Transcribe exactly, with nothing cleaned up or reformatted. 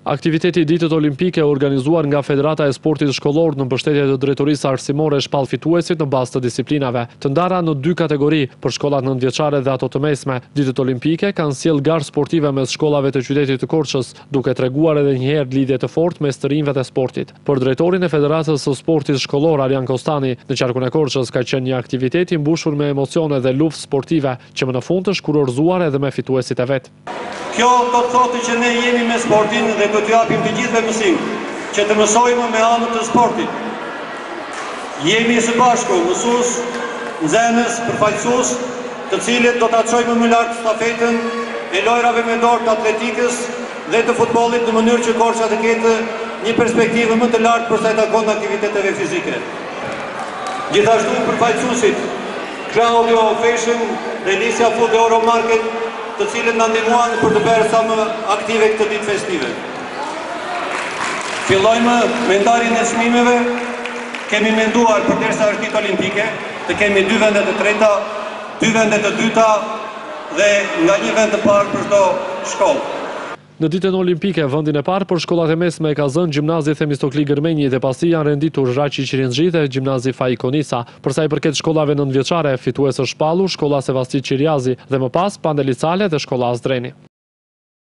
Aktiviteti i ditët olimpike organizuar nga Federata e Sportit Shkollor në mbështetje të drejtorisë arsimore shpall fituesit në bazë të disiplinave. Të ndara në dy kategori, për shkollat nëntëvjeçare dhe ato të mesme. Ditët olimpike kanë sjellë garë sportive mes shkollave të qytetit të Korçës, duke treguar edhe një herë lidhje të fortë mes të rinjve dhe sportit. Për drejtorin e Federatës së Sportit Shkollor Arjan Kostani, në qarkun e Korçës ka qenë një aktivitet i mbushur me emocione dhe luftë sportive, që më në fund të shkurorzuar edhe me fituesit e vet. Kjo do të thotë që ne jemi me sportin dhe do t'ju japim të gjithëve mësim, që të mësojmë me anët të sportit. Jemi së bashku mësues, nxënës, përfaqësues, të cilët do ta çojmë më lart stafetën e lojrave me dorë të atletikës dhe të futbollit në mënyrë që Korça të ketë një perspektivë më të lartë për sa i takon aktiviteteve fizike. Gjithashtu përfaqësuesit Claudio Fashion dhe Nisja Food dhe Euromarket, të cilët na ndihmuan për të bërë sa më aktive këtë ditë festive. Fillojmë me ndarjen e çmimeve. Kemi menduar përderisa është ditë olimpike, të kemi dy vende të treta, dy vende të dyta dhe nga një vend të parë për çdo shkollë. Në ditën olimpike, vendin e parë për shkollat e mesme e ka zënë Gjimnazi Themistokli Gërmenji dhe pasi janë renditur Raqi Qirinxhi dhe Gjimnazi Faji Konisa. Për sa i përket shkollave nëntëvjeçare, fitues është shpallur shkolla Sevasti Qiriazi dhe më pas Pandelicale dhe shkolla Azdreni.